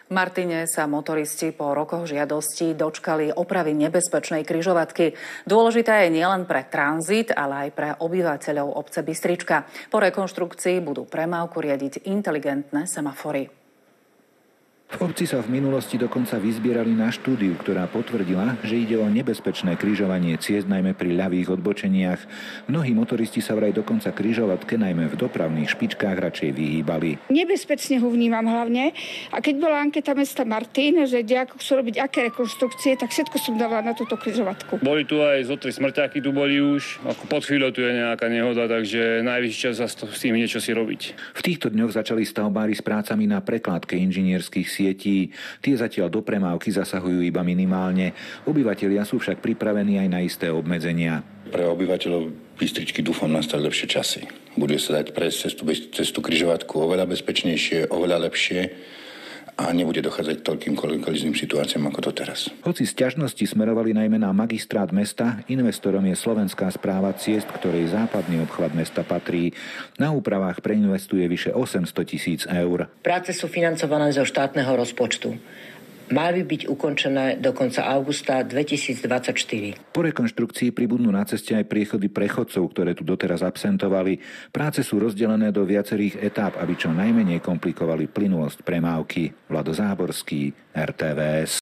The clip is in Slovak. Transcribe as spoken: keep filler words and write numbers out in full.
V Martine sa motoristi po rokoch žiadosti dočkali opravy nebezpečnej križovatky. Dôležitá je nielen pre tranzit, ale aj pre obyvateľov obce Bystrička. Po rekonštrukcii budú premávku riadiť inteligentné semafory. V obci sa v minulosti dokonca vyzbierali na štúdiu, ktorá potvrdila, že ide o nebezpečné križovanie ciest najmä pri ľavých odbočeniach. Mnohí motoristi sa vraj dokonca križovatke najmä v dopravných špičkách radšej vyhýbali. Nebezpečne ho vnímam hlavne. A keď bola anketa mesta Martin, že kde ako chcú robiť aké rekonštrukcie, tak všetko som dala na túto križovatku. Boli tu aj zo tri smrťáky, tu boli už. Ako pod chvíľou tu je nejaká nehoda, takže najvyšší čas za s tým niečo si robiť. V týchto dňoch začali stavbári s prácami na prekládke inžinierských sietí. Tie zatiaľ do premávky zasahujú iba minimálne. Obyvatelia sú však pripravení aj na isté obmedzenia. Pre obyvateľov Bystričky dúfam nastali lepšie časy. Bude sa dať prejsť cestu, cestu križovatku oveľa bezpečnejšie, oveľa lepšie a nebude dochádzať k toľkým kolizným situáciám ako to teraz. Hoci sťažnosti smerovali najmä na magistrát mesta, investorom je Slovenská správa ciest, ktorej západný obchvat mesta patrí. Na úpravách preinvestuje vyše osemsto tisíc eur. Práce sú financované zo štátneho rozpočtu. Mali by byť ukončené do konca augusta dvetisícdvadsaťštyri. Po rekonštrukcii pribudnú na ceste aj priechody prechodcov, ktoré tu doteraz absentovali. Práce sú rozdelené do viacerých etáp, aby čo najmenej komplikovali plynulosť premávky. Vlado Záborský, er té vé es.